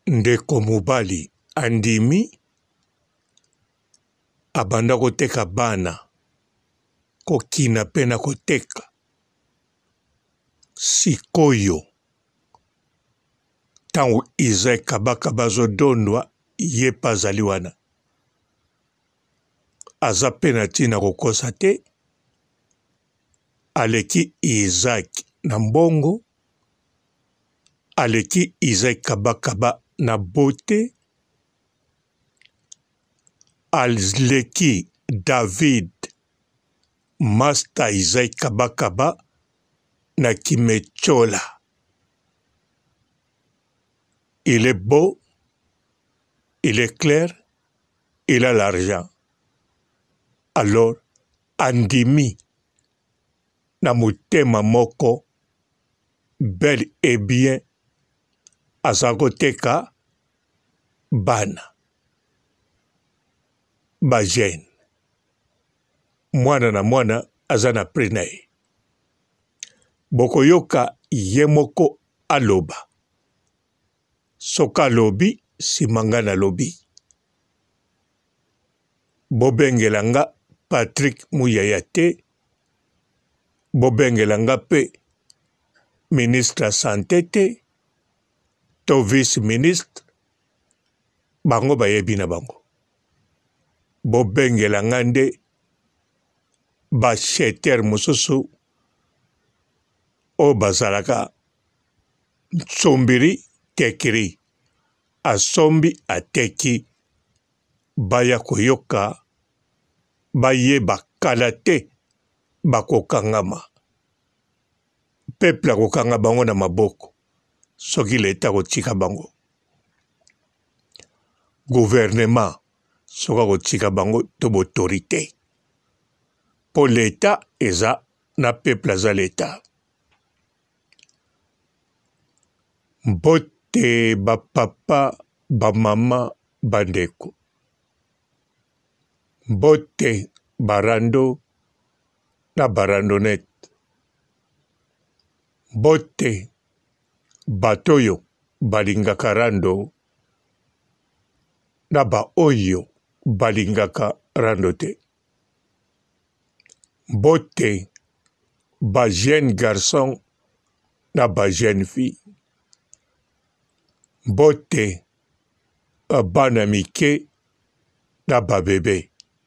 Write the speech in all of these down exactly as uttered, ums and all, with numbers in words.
ndeko mobali andimi abanda koteka bana kokina pe na koteka sikoyo ntango Isaac Kabaka bazodondwa ye mpe azali wana aza mpe na ntina kokosa te aleki Isaac na mbongo aleki Isaac Kabaka na bote aleki David Master Isaac Kabaka na kimechola. Il est beau, il est clair, il a l'argent. Alors, andimi na mutema moko bel et bien azakoteka bana bajene mwana na mwana aza na pre na ye bokoyoka ye moko aloba soka lobi simanga na lobi bobengelanga Patrick Muyaya te bobengelanga pe ministre santé te to vice ministre bango bayebi na bango bobengelanga nde bacheter mosusu o bazalaka tsombiri tekiri asombi ateki baya koyoka baye bakala te bakokangama peuple akokanga bango na maboko soki leta kotika bango gouvernement soka kotika bango to autorité po leta eza na peuple aza leta mbote bapapa bamama bandeko mbote barando na barandonete mbote batoyo balingaka rando na baoyo balingaka rando te mbote ba jeune garçon na ba jeune fille mbote bana mike na ba bebe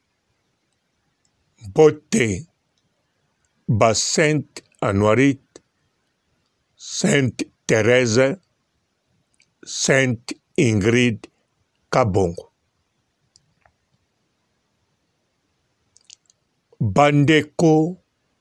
mbote ba Sainte Anuarite Sainte Thérèse Sainte Ingrid Kabongo bandeko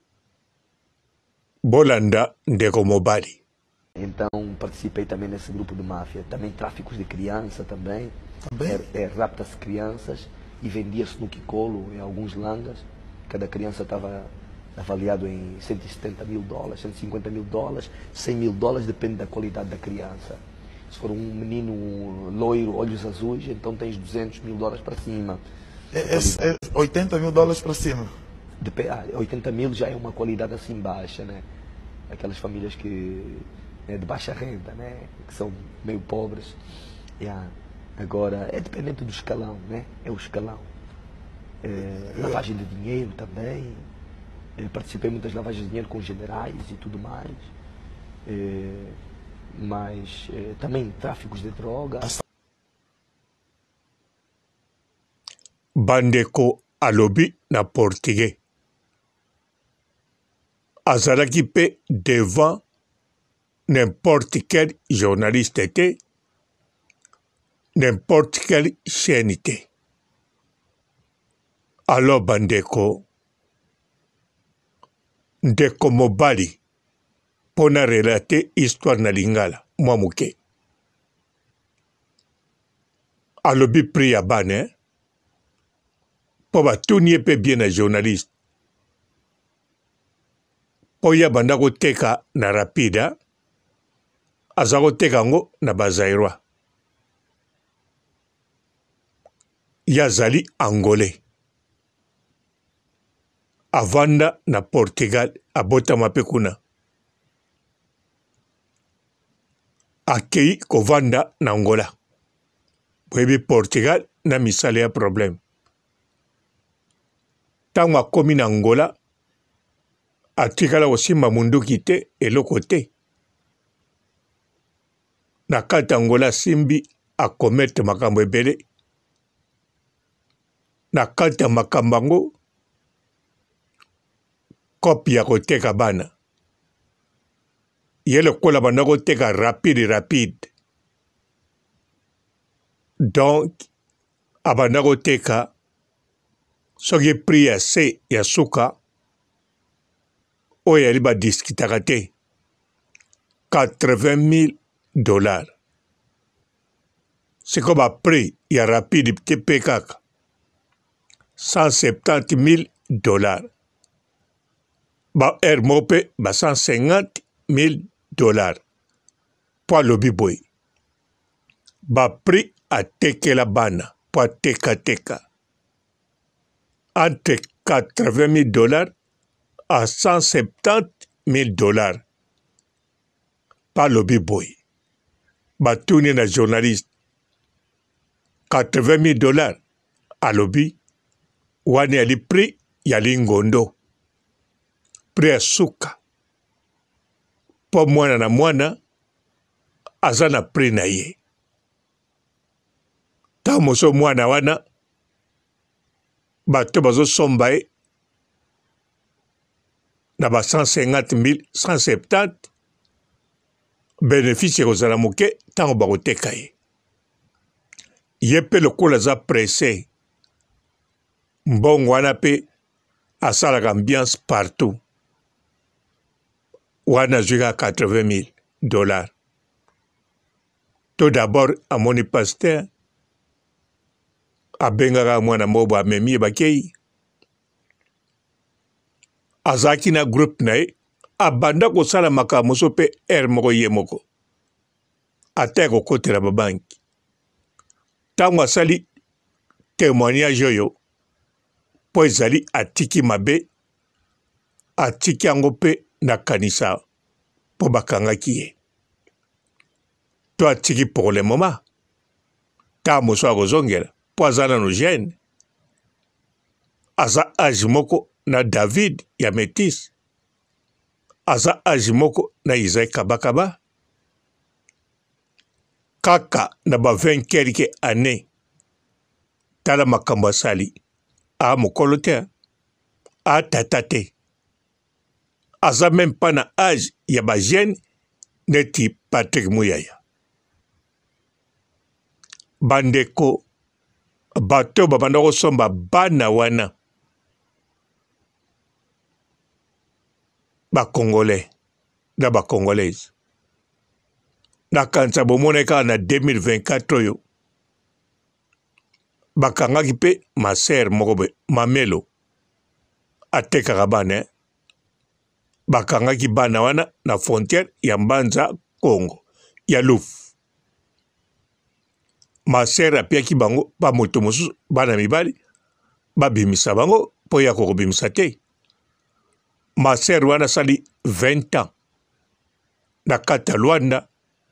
bolanda ndeko mobali. Então participei também nesse grupo de máfia, também tráficos de criança também, também? É, é, rapta-se crianças e vendia-se no Kikolo em alguns langas, cada criança estava avaliado em cento e setenta mil dólares, cento e cinquenta mil dólares, cem mil dólares, depende da qualidade da criança. Se for um menino loiro, olhos azuis, então tens duzentos mil dólares para cima. É, é, é oitenta mil dólares para cima? De, oitenta mil já é uma qualidade assim baixa, né? Aquelas famílias que é de baixa renda, né? Que são meio pobres. Yeah. Agora, é dependente do escalão, né? É o escalão. É, lavagem de dinheiro também. É, participei muitas lavagens de dinheiro com generais e tudo mais. É, mas é, também tráficos de droga. Bandeko alobi na portugais. Azalaki pe devant n'importe quel journaliste était, n'importe quelle chaîne était. Alors bandeko, ndeko mobali, pona relater histoire na lingala, mwa muke. Alobi pri ya bane, po batuni pe bien na journaliste. Po ya banda koteka na rapida, aza koteka ngo na bazairwa. Yazali angolais. Avanda na Portugal abota mapekuna. Akei kovanda na Angola. oyebi Portugal na misala ya problème ntango akomi na Angola atikala kosimba munduki te eloko te na kati Angola asimbi akomete makambo ebele na kati ya makambo yango kopi ya koteka bana ye lokola banda koteka rapide rapide donc abanda koteka soki prix ya se ya suka oyo yali badiskitaka te quatre-vingt mille dollars siko baprix ya rapide te mpe kaka cent septante mille dollars ba aire moko mpe ba cent cinquante mille dollars mpo alobi boye baprix atekela bana mpo atekateka entre quatre-vingt mille dollars à cent septante mille dollars par lobi boy. Batuni na journaliste quatre-vingt mille dollars à lobby wani ali prix yali ngondo prix ya suka po mwana na mwana aza na prix na ye ta moso mwana wana bato bazosomba ye na ba cent cinquante mille cent septante bénéfice ekozala moke ntango bakoteka ye ye mpe lokola aza presse mbongo wana mpe asalaka ambiance partout wana azwi kaka quatre-vingt mille dollars to d'abord amoni pasteur abengaka mwana moko amemi ye bakei azalaki na groupe na ye abanda kosala makambo mosusu mpe ere moko ye moko ata ya kokotela babanki ntango asali témoignage oyo mpo ezali atiki mabe atiki yango mpe na kanisa mpo bakangaki ye to atiki pour le moment ntango mosusu akozongela mpo aza nano jeune aza age moko na David ya Métis aza age moko na Isaïe Kabakaba kaka na ba vingt quelque année tala makambo asali a mokolo te a tata te aza même pas na age ya ba jeune neti Patrick Muyaya bandeko bato babanda kosomba bana wana bakongolais na bakongolaise nakanisa bomona kaka na deux mille vingt-quatre oyo bakangaki mpe masere moko boye mamelo atekaka bana eh? bakangaki bana wana na frontière ya Mbanza Congo ya Lufu masere apiaki bango ba moto mosusu bana mibali babimisa bango mpo ya kokobimisa te masere wana sali vingt ans na kati ya Luanda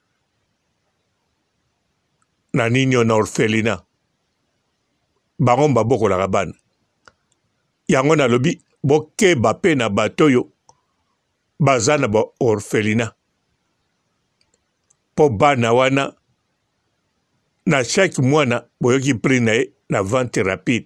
na nini na orphelina bango babokolaka bana yango nalobi bokeba mpe na bato oyo baza na ba orphelina mpo bana wana na chaque mwana boyoki prix na ye na vente rapide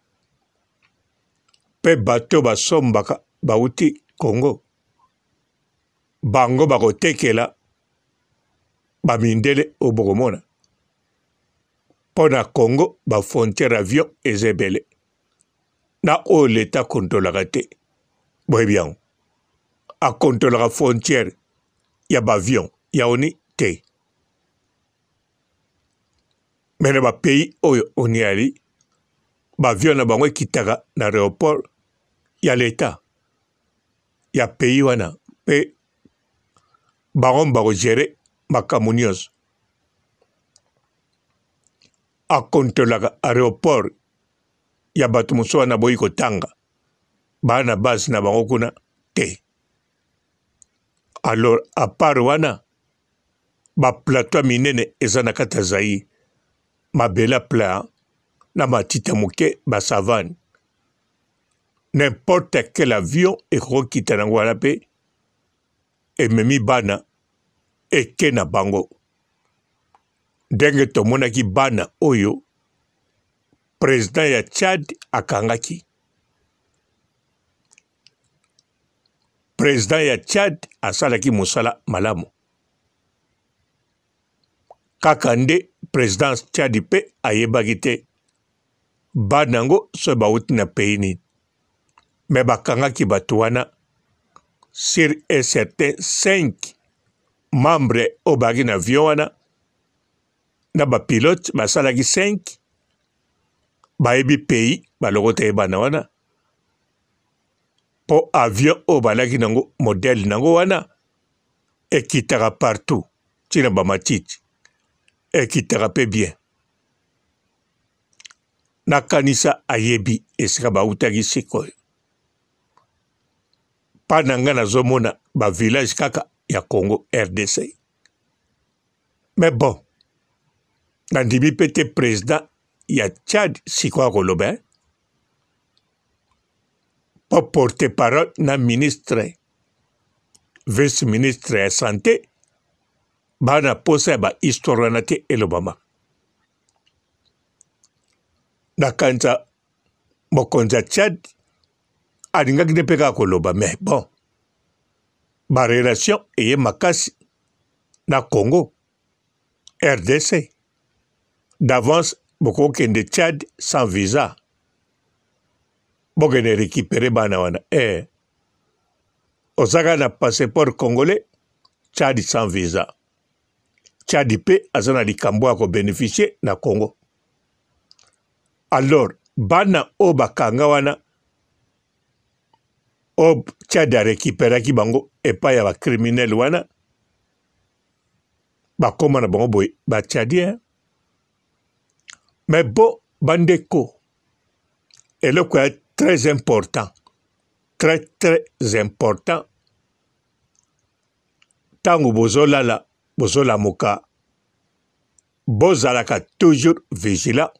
mpe bato basombaka bauti Congo bango bakotekela bamindele oyo bokomona mpo na Congo bafrontière avion eza ebele na oyo leta akontolaka te boyebi yango akontolaka frontière ya baavion ya oni te me na bapays oyo oni ali baavion na bango ekitaka na aéroport ya leta ya pays wana mpe bango bakogere makambo nyonso akontolaka aéroport ya bato mosusu wana boyi kotanga baa na base na bango kuna te alors à part wana baplateau minene eza na kati ya Zaïre mabela pla na matita moke ba savane. N'importe quel avion ekokita nango wana pe ememi bana eke na bango. Ndenge tomonaki bana oyo président ya Tchad akangaki. Président ya Tchad asalaki mosala malamu. Kaka nde président Tchad pe ayebaki te bana ngo so bauti na pays nini. Me bakangaki bato wana sur un certain cinq membres o baki na avion wana na bapilote basalaki cinq bayebi pays balokota ye bana wana po avion o balaki nango modèle nango wana ekitaka partout tina bamatiti ekitaka pe bien nakanisa ayebi esika bautaki sikoyo pa na nga nazomona ba village kaka ya Congo R D C. Mais bon, nandimi pete président ya Tchad sikoyo koloba po porte parole na ministre vice ministre ya santé bana posa ba histoire wana te elobama. Nakanza mokonzi ya Tchad alingaki nde mpe kaka koloba, mais bon barelation eye makasi na Congo R D C d'avance bokokende Tchad sans visa bokende récupérer bana wana eh ozaka na passeport congolais Tchad sans visa Tchad pe azana likambo ako bénéficier na Congo. Alors bana o bakanga wana o Tchad a récupéré ki bango epa ya ba criminel wana bakoma na bango boy ba Tchadien. Mais bon bandeko eloko est très important, très très important. Tango bozolala bozolamuka bozalaka toujours vigilant.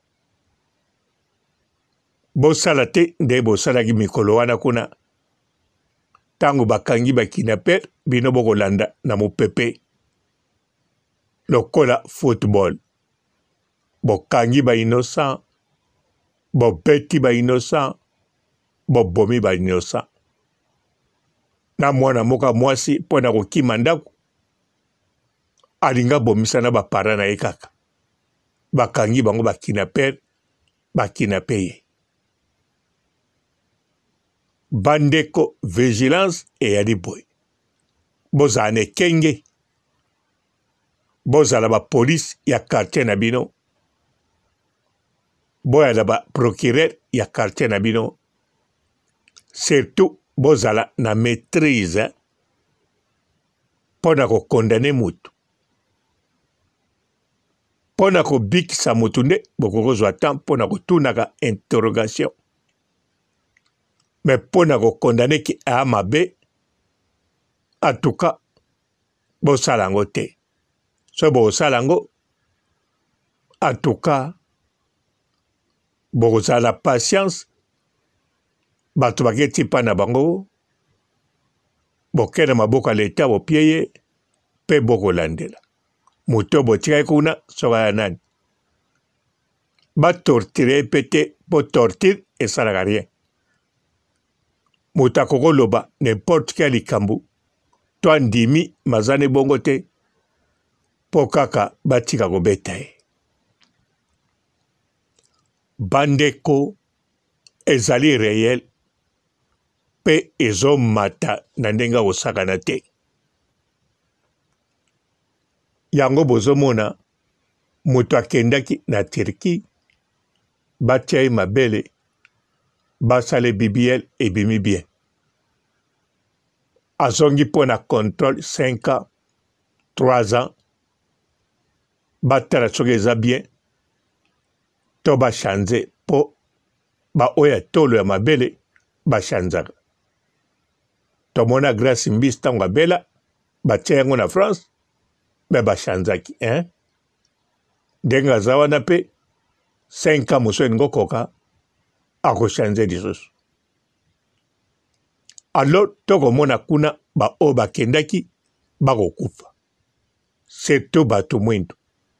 Bosala te nde bosalaki mikolo wana kuna tango bakangi bakinaper bino bokolanda na mopepe lokola football. Bokangi ba innocent, bobeti ba innocent, bobomi ba innocent. Na mwana moka mwasi pona kokima ndako alinga bomisa na bapara na ye kaka. Bakangi bango bakinaper, bakinape ye. Bandeko vigilance e yadi boy. Bozane kenge. Bozala ba police ya quartier na bino. Boya ba procureur ya quartier na bino. Surtout bozala na maîtrise pona ko condamner mutu. Pona ko bikisa mutu nde bokoko zwa temps pona ko tunaka interrogation. Mais pona ko condamner ki a mabe en tout cas bo salango te. So bo salango en tout cas bo la patience bato baketi pa na bango bokena maboka leta bo pieye pe boko landela muto botika kuna soka nani ba torturer pete po torture et ça n'a rien. Muta kokoloba n'importe quel likambu to andimi mazane bongo te po kaka batika kobeta ye. Bandeko ezali réel pe ezomata na ndenga osakana te. Yango bozomona mutu akendaki na Turquie batia ye mabele basale B B L ebimi bien. Azongi pona contrôle cinq ans, trois ans, batala soki eza bien, to ba chanze po ba oya tolo ya mabele ba chanzaka. Tomona Grace Mbisi tango abela batia yango na France me ba chanzaki, hein? Ndenga za wana pe cinq ans mosusu elingi okoka akochange lisusu. Alors tokomona kuna baoyo bakendaki bakokufa, surtout bato mwindu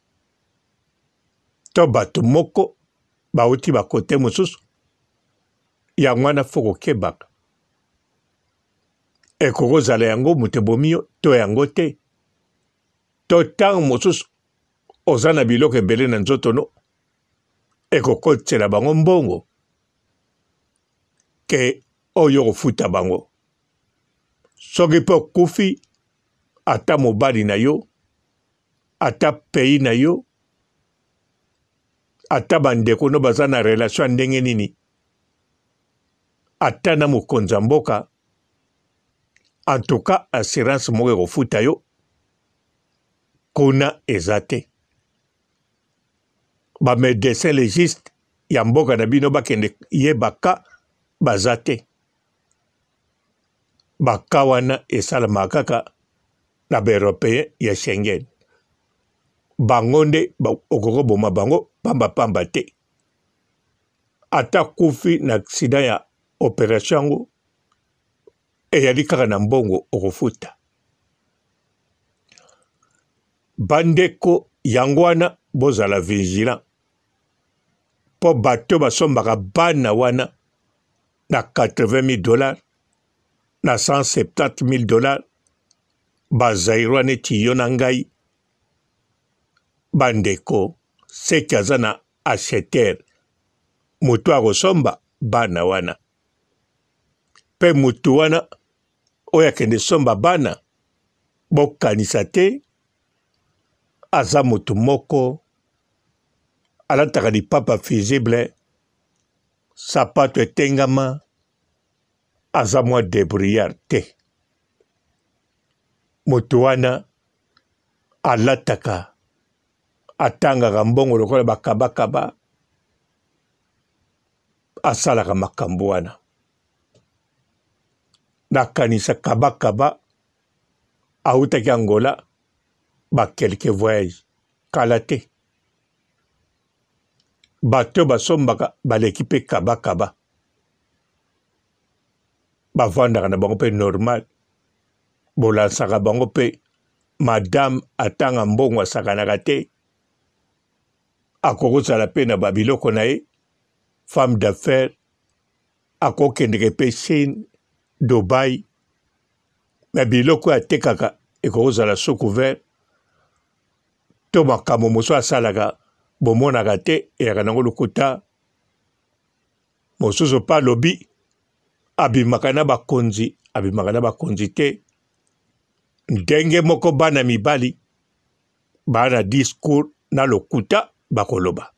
to bato moko bauti bakote mosusu, yango wana fo kokebaka ekokozala yango moto ebomi yo to yango te, to ntango mosusu oza na biloko ebele na nzoto no ekokotela bango mbongo ke oyo kofuta bango. Soki mpe okufi ata mobali na yo, ata pays na yo, ata bandeko no baza na relation ndenge nini, ata na mokonzi ya mboka, en tout cas assurance moko ekofuta yo kuna eza te. Bamedecin légiste ya mboka na bino bakende yebaka baza te. Baka wana esalamaka kaka na baeuropéen ya Schengen. Bango nde okokoboma bango pamba pamba te. Ata kufi na aksida ya operation yango eyali kaka na mbongo okofuta. Bandeko yango wana bozala vigilant. Po bato basombaka bana wana na quatre-vingt mille dollars, na cent septante mille dollars, bazairwa neti yo na ngai. Bandeko, seki aza na acheteur, mutu akosomba bana wana. Pe mutu wana, oyo akende somba bana, bokanisa te, aza mutu moko, alataka lipapa fusible, sapato etengama, aza mwa débrouillard te. Mutu wana alataka, atangaka mbongo lokola bakabakaba, asalaka makambo wana. Nakanisa kabakaba, autaki Angola, ba quelques voyages, kala te. Bato basombaka baleki pe kabakaba. Bavandaka na bango pe normal. Bolansaka bango pe madame atanga mbongo asakanaka te. Akokozala pe na babiloko na ye, femme d'affaires, akokendeke pe Chine, Dubai, na biloko atekaka ekokozala sous couvert, to makambo mosusu asalaka bomonaka te eyaka nango lokuta. Mosusu pa lobi abimaka na bakonzi, abimaka na bakonzi te. Ndenge moko bana mibali bana discours na lokuta bakoloba.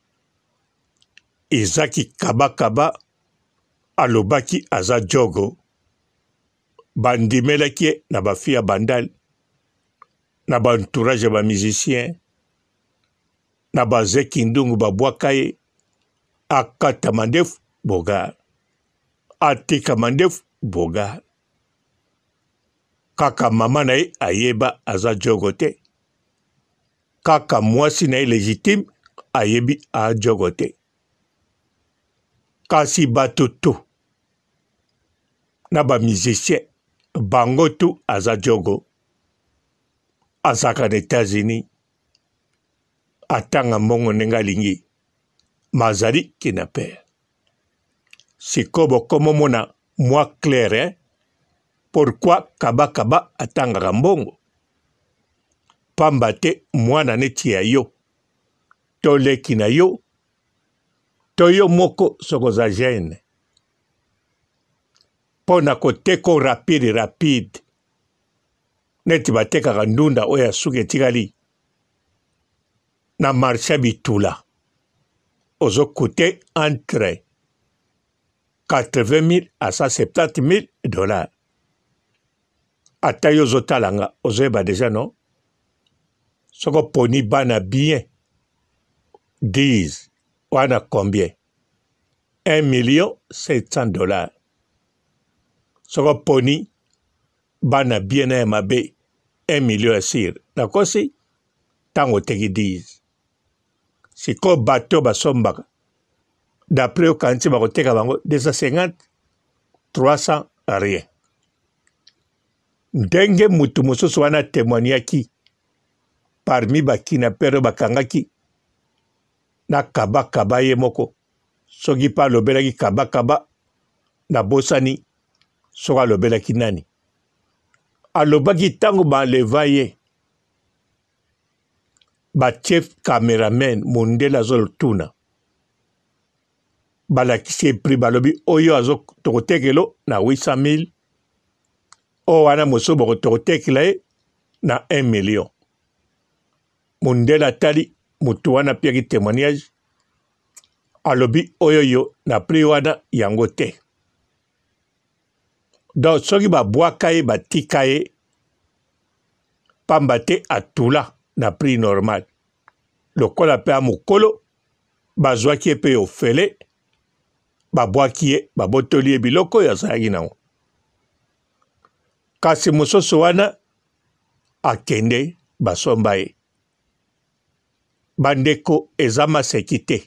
Ezaki kabakaba alobaki aza jogo, bandimelaki na bafia bandal, na ba entourage ba musicien, na bazeki ndungu babwaka ye, akata mandefu bogar, atika mandefu bogar. Kaka mama na ye ayeba aza jogo te. Kaka mwasi na ye légitime ayebi a jogo te. Kasi bato tu na ba musicien bango tu aza jogo, azaka na États-Unis, atanga mbongo ndenge alingi, mazali kina pere. Sikobo komo mona mwa clair, hein? Pourquoi kaba kaba atangaka mbongo? Pamba te mwana neti ya yo, to leki na yo, to yo moko sokoza gene. Pona koteko rapide rapide, neti batekaka ndunda oya suke tikali, na marché bitula, ozo coûter entre quatre-vingt mille à cent septante mille dollars. Ata yo zotalanga, ozo eba déjà non? Soko poni bana bien, dix, wana combien? Un million sept cents dollars. Soko poni bana bien na mabe, un million asir. D'accord si? Tango teki dix. siko bateau basombaka d'après okanisi bakoteka bango deux cent cinquante trois cents rien ndenge mutu mosusu wana témoignaki parmi bakidnapero bakangaki na kabakaba ye moko soki mpe alobelaki kabakaba na bosani soki alobelaki nani alobaki ntango baleva ye bachef cameraman mondele azolotuna balakisi epri balobi oyo azo tokotekelo na huit cent mille oyo wana mosusu bokotokotekela ye na un million mondele atali mutu wana apiaki témoignage alobi oyo yo na prix wana yango te donc soki babwaka ye batika ye pamba te atula na prix normal lokola mpe ya mokolo bazwaki ye mpe ofele babwaki ye babotoli ye biloko oyo azalaki nango kasi mosusu wana akende basomba ye bandeko eza maseki te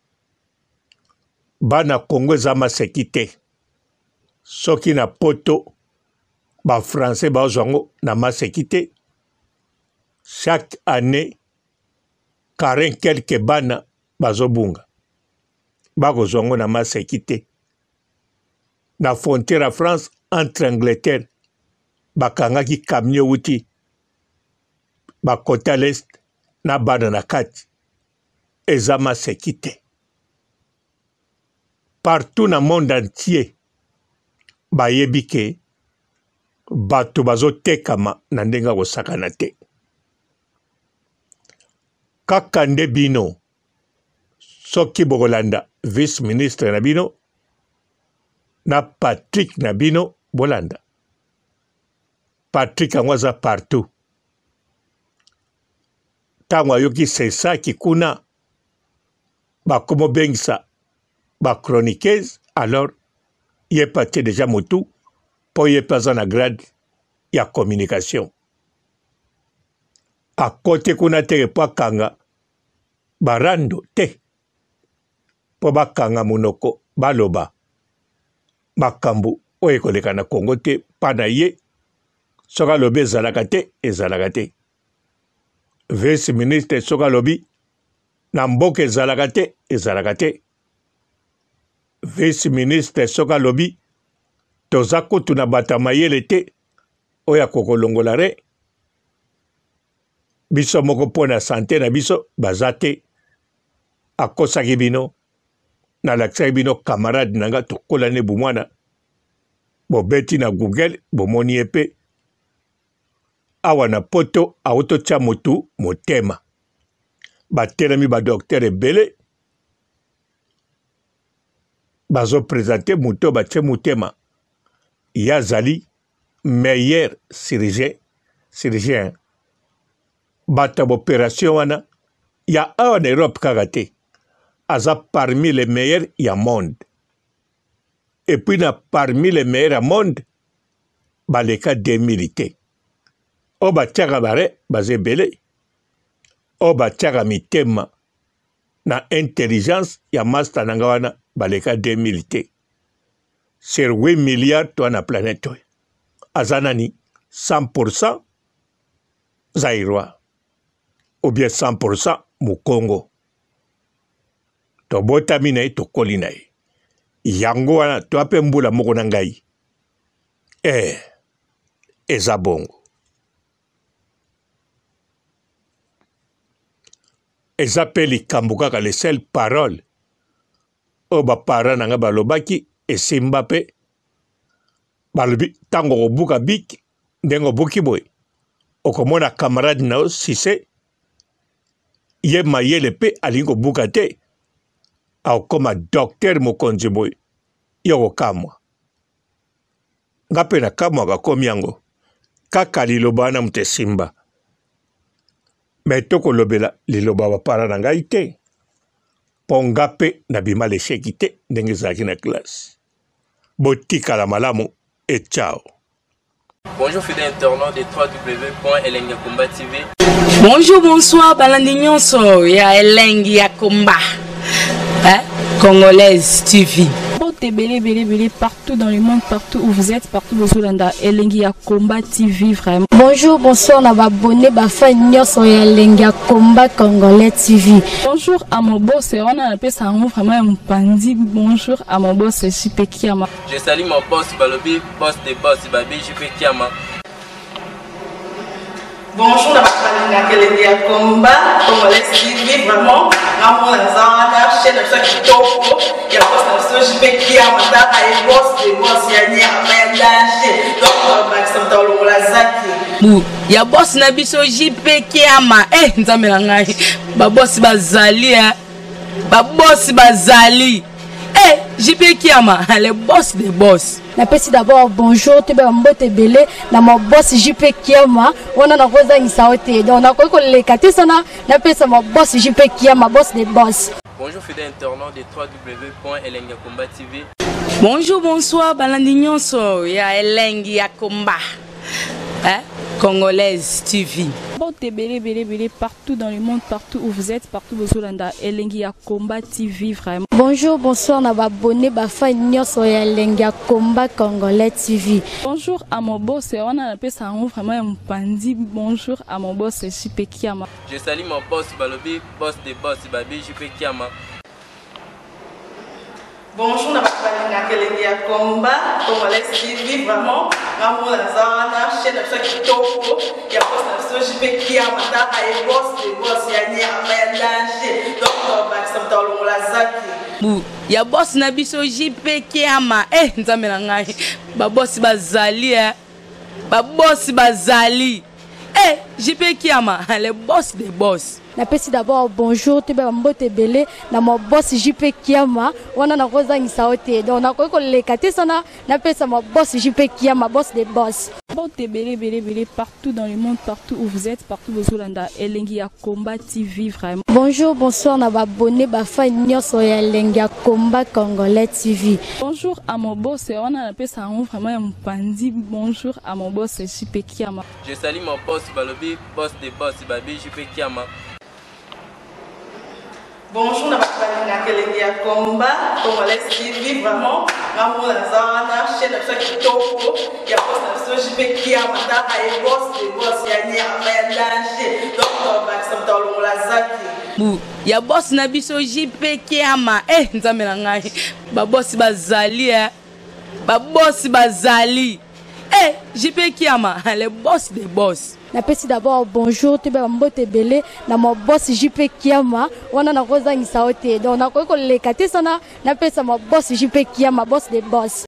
bana Kongo eza maseki te soki na poto bafrançais bazwa yango na maseki te chaque année quarante quelque bana bazobunga bakozwa yango na maseki te na frontière ya France entre Angleterre bakangaki camion wuti bakota l'est na bana na kati eza maseki te partout na monde entier bayebi ke bato bazotekama na ndenge kosakana te kaka nde bino soki bokolanda vice ministre na bino na Patrick na bino bolanda Patrick yango aza partout ntango ayoki sesaki kuna bakomobengisa bachroniqueuse alors ye patie déjà motu mpo ye mpe aza na grade ya communication akote kuna te mpo akanga barando te mpo bakanga monoko baloba makambo oyo ekoleka na Kongo te mpa na ye soki alobi ezalaka te ezalaka te vice ministre soki alobi na mboka ezalaka te ezalaka te vice ministre soki alobi toza kutu na bato ya mayele te oyo akokolongola re biso moko mpo na sante na biso baza te akosaki bino nalakisaki bino camarade na nga tokolani bumwana bobeti na Google bomoni ye mpe awa na poto aototia motu motema batelemi badokter ebele bazopresente moto batie motema ye azali meilleur chirurgien chirurgien bato baopération wana ya awa na Europe kaka te aza parmi les meilleurs ya monde et puis na parmi les meilleurs ya monde baleka deux mille te oyo batiaka bare baza ebele oyo batiaka mitema na intelligence ya master na nga wana baleka deux mille te sur huit milliards to na planète oyo aza nani cent pour cent Zaïrois ou bien cent pour cent Mukongo tobotami na ye tokoli na ye yango wana to ape mbula moko na ngai eh eza bongo eza mpe likambo kaka le seul parole oyo bapara na nga balobaki esimba mpe balobi ntango kobuka biki ndenge obuki boye okomona camarade na yo Cissé ye mayele mpe alingi kobuka te aokoma docteur mokonzi boye yo kokamwa nga mpe nakamwaka komi yango kaka liloba wana moto esimba me tokolobela liloba bapara na ngai te mpo nga mpe nabima lesheki te ndenge ezalaki na klase botikala malamu e ciao Bonjour fidèles internautes de w w w point elengi ya komba T V. Bonjour, bonsoir, balandi nyonso ya elengi ya komba. Hein? Congolaise T V. Belé, belé, belé, partout dans le monde, partout où vous êtes, partout où vous êtes, Elengi ya Komba T V, vraiment. Bonjour, bonsoir, on a abonné, bah, fan nyonso ya Elengi ya Komba Congolais T V. Bonjour à mon boss, on a appelé ça vraiment un pandi. Bonjour à mon boss, J P Kiama. Je salue mon boss Balobi, boss de boss Babi, J P Kiama. Bonjour, la famille Elengi ya Komba Congolais T V, vraiment. Ramon Lazana, chaîne de ça qui topo, il y a boss de J P Kiama, et boss de boss, il y a ni à danger. Donc, Maxime Talon Lazaki. Il y a boss Nabiso J P Kiama. Eh, nous avons un ba boss Bazali, hein. Ba boss Bazali. Eh, J P Kiama, le boss des boss. Napesi d'abord bonjour, tu peux mbote belé, na mon boss J P Kiama, on a na rosa isaote. Donc, on a quoi que les quatre sana, napesi mon boss J P Kiama, boss des boss. Bonjour fidèles internautes de w w w point elengi ya komba T V. Bonjour, bonsoir, balandi nyonso ya elengi ya komba. Hein? Congolaise T V. Belé, belé, belé, partout dans le monde, partout où vous êtes, partout où vous êtes, Elengi ya Komba T V, vraiment. Bonjour, bonsoir, on a abonné, bah, fan nyonso ya Elengi ya Komba Congolais T V. Bonjour à mon boss, on a appelé ça vraiment un pandi. Bonjour à mon boss, J P Kiama. Je salue mon boss Balobi, boss de boss Babi, J P Kiama. Bonjour, la famille Elengi ya Komba Congolais T V, vraiment. Ramon Lazana, chaîne de ça qui topo, il y a boss de J P Kiama, et boss de boss, il y a ni à danger. Donc, Maxime Talon Lazaki. Il y a boss Nabiso J P Kiama. Eh, nous avons un ba boss Bazali, hein. Ba boss Bazali. Eh, J P Kiama, le boss des boss. Napesi d'abord bonjour, tu peux mbote belé, na mon boss J P Kiama, on a na rosa isaote. Donc, on a quoi que les quatre sana, napesi mon boss J P Kiama, boss des boss. Belé, belé, belé, partout dans le monde, partout où vous êtes, partout où vous êtes, Elengi ya Komba T V, vraiment. Bonjour, bonsoir, on a abonné, bah, fan nyonso ya Elengi ya Komba Congolais T V. Bonjour à mon boss, on a appelé ça vraiment un pandi. Bonjour à mon boss, J P Kiama. Je salue mon boss Balobi, boss de boss Babi, J P Kiama. Bonjour, la famille Elengi ya Komba Congolais T V, vraiment. Ramon Lazana, chaîne de ça qui topo, il y a boss de J P Kiama, et boss de boss, il y a ni à danger. Donc, Maxime Talon Lazaki. Il y a boss Nabiso J P Kiama. Eh, nous avons un ba boss Bazali, hein. Ba boss Bazali. Eh, J P Kiama, le boss des boss. Napesi d'abord bonjour, tu peux mbote belé, na mon boss J P Kiama, on a na rosa isaote. Donc, on a quoi que les quatre sana, napesi mon boss J P Kiama, boss des boss.